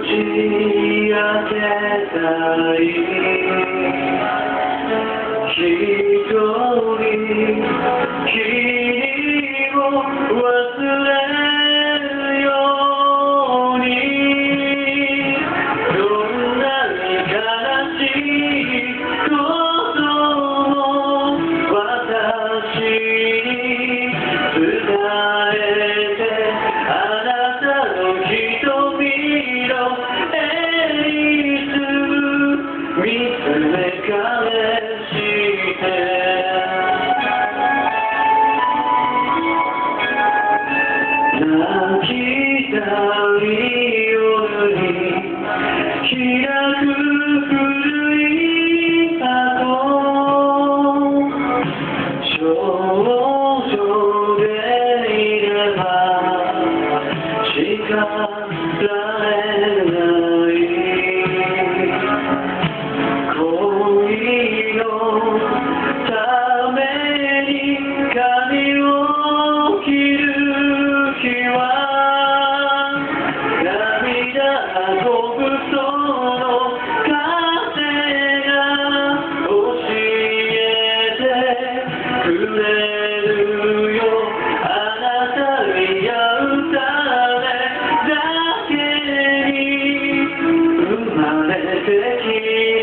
ち明けたい一人君を忘れるようにどんなに悲しいことも私に伝えてあなたの瞳のエリス見つめ返して泣きたい夜に開く古い箱少女でいれば叱られない恋のために髪を切る日は涙こぶその風が教えてくれるよあなたに会うためだけに生まれてきた